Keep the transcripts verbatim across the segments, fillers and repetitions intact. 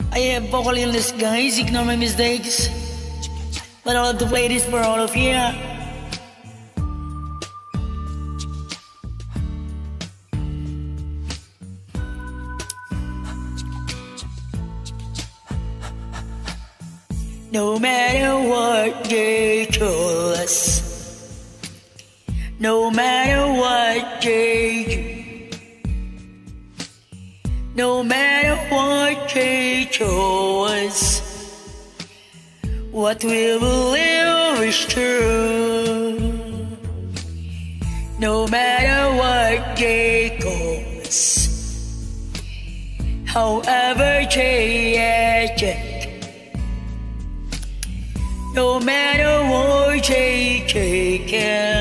I have vocal illness, guys. Ignore my mistakes. But I'll have to play this for all of you. No matter what they call us, no matter what they do, no matter what they show us, what we believe is true. No matter what they call us, however they act, no matter what they take,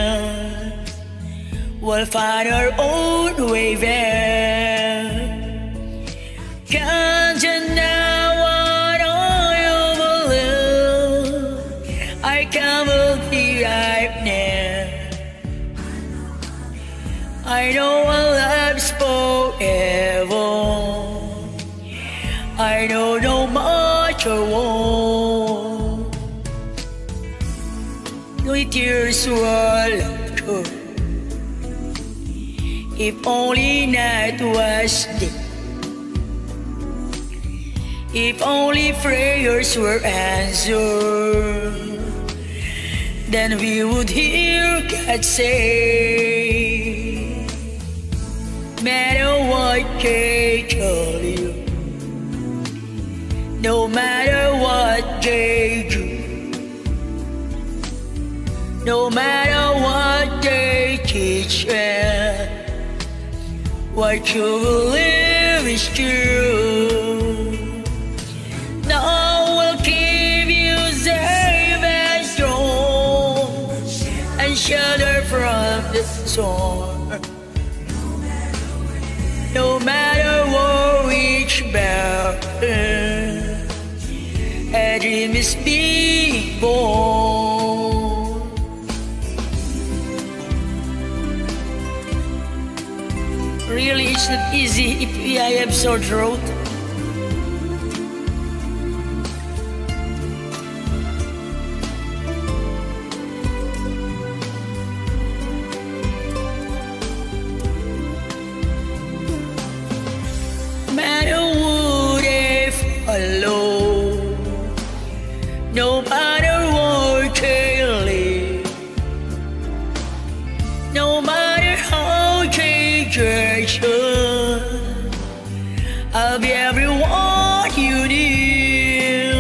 we'll find our own way there. Can't deny what I believe. I can't believe right now. I know our lives forever. I know no matter what, no tears were left. If only night was day, if only prayers were answered, then we would hear God say, matter what they tell you, no matter what they do, no matter what they teach you, what you believe is true. Now we'll keep you safe and strong and shelter from the storm. No matter what which mountain a dream is being born. Really, it's not easy if I have sore throat. No matter what they follow, no matter what they live, no matter how they judge you, I'll be everyone you need.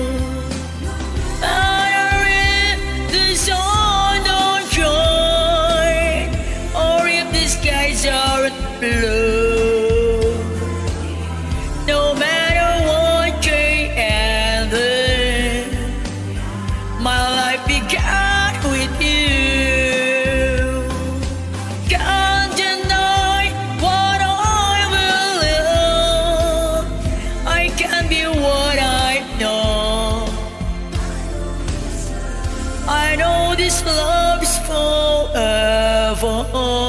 Matter if the sun don't shine, or if the skies aren't blue, no matter what they ended, my life began with you. Can't deny what I believe. I can be what I know. I know this love's forever.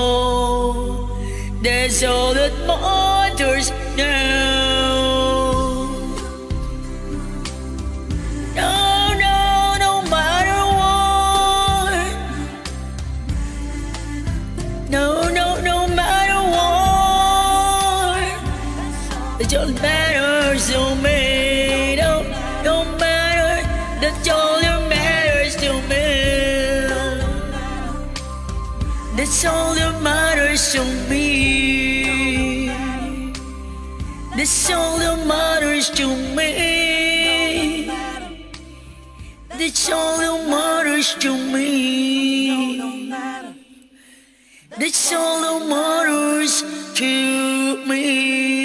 That's all that matters now. No, no, no matter what. No, no, no matter what. It all matters to me. No, no matter. That's all that matters to me. That's all that matters to me. That's all that matters to me. That's all that matters to me. That's all that matters to me.